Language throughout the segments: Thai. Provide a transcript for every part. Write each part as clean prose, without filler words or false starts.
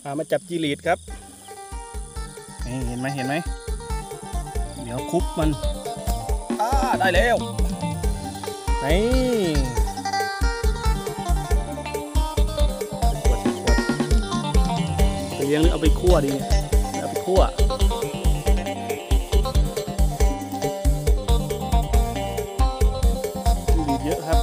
มาจับจีรีดครับนี่เห็นไหมเดี๋ยวคุบมันได้แล้วนี่ไปเลี้ยงหรือเอาไปคั่วดีเอาไปคั่วจีรีดเยอะครับ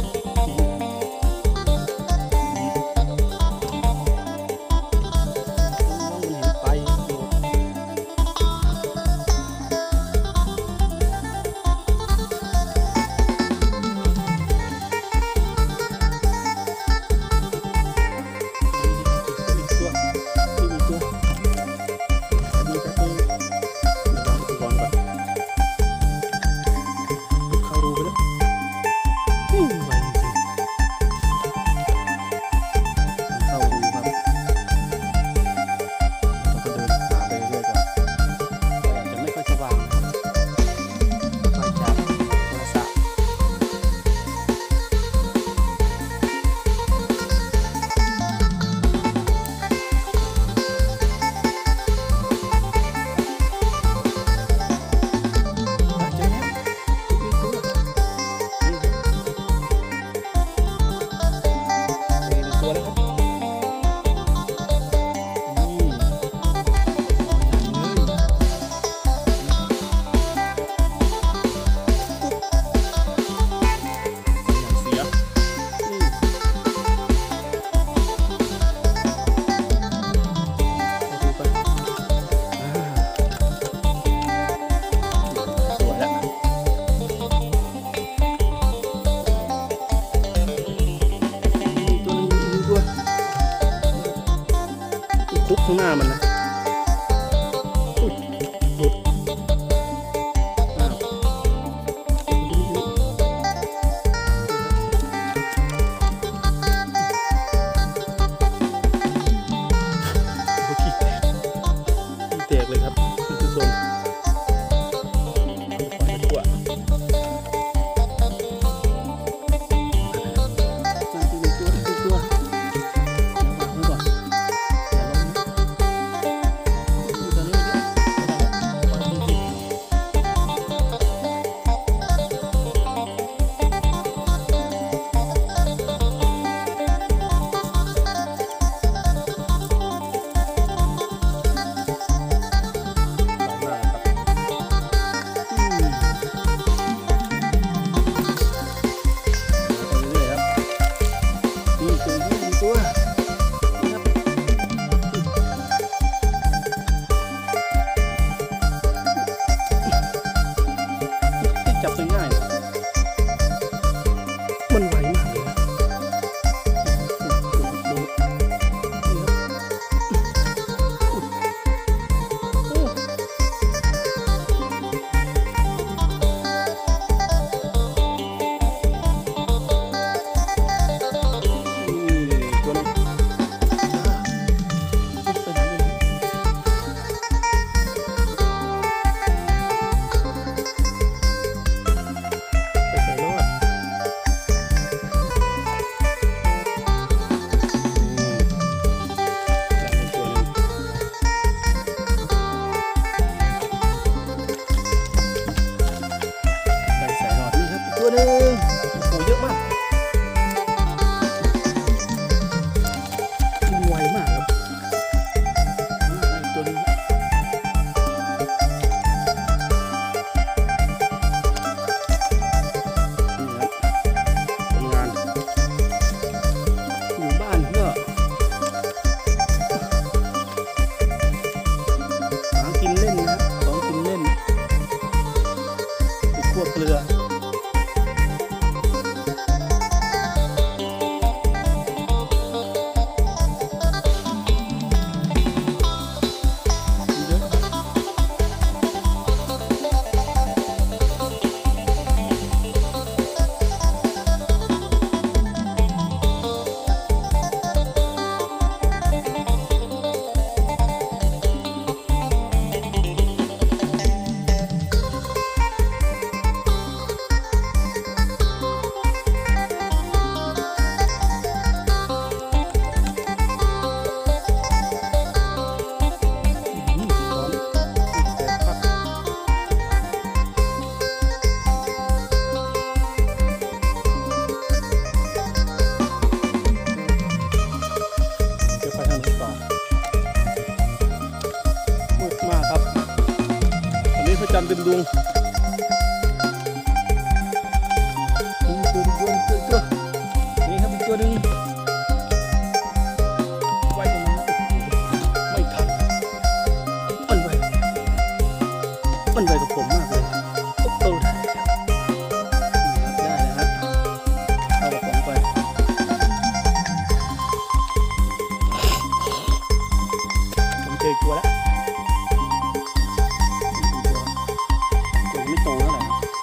คุบข้างหน้ามันนะหลุดขี้แตกเลยครับคุณผู้ชมระจันทร์เต็มดวงตัวนี่ครับอีกตัวหนึ่งไว้ตรงนั้นไม่ทันมันไวกับผมมากเลยโอ้ได้แล้วครับเอากระป๋องไปผมเจอตัวแล้วตัวไม่โตเท่าไหร่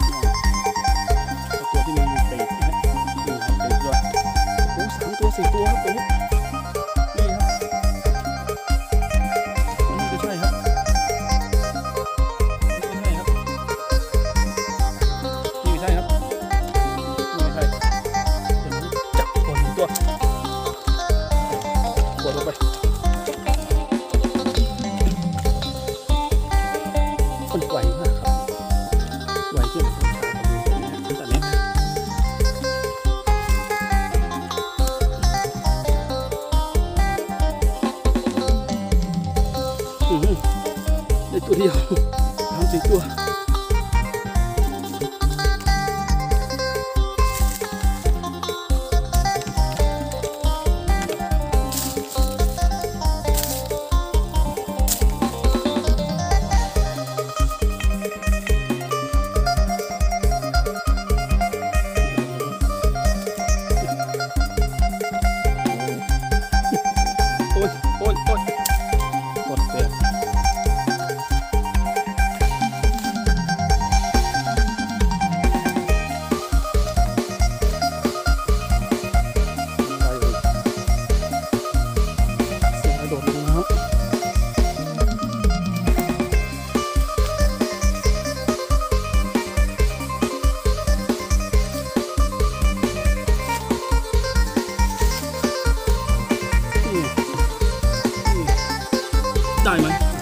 ตัวที่มันมีปีกนะนี่ครับเป็นตัวโอ้3 ตัว 4 ตัวครับตัวนี้นี่ครับนี่ก็ใช่ครับจับคนตัวกดลงไปมันไวมากครับไวขึ้นตั้งแต่นี้ได้ตัวเดียว3 4 ตัวโอ้ยกดเลยเสียงกระโดดลงน้ำได้ไหม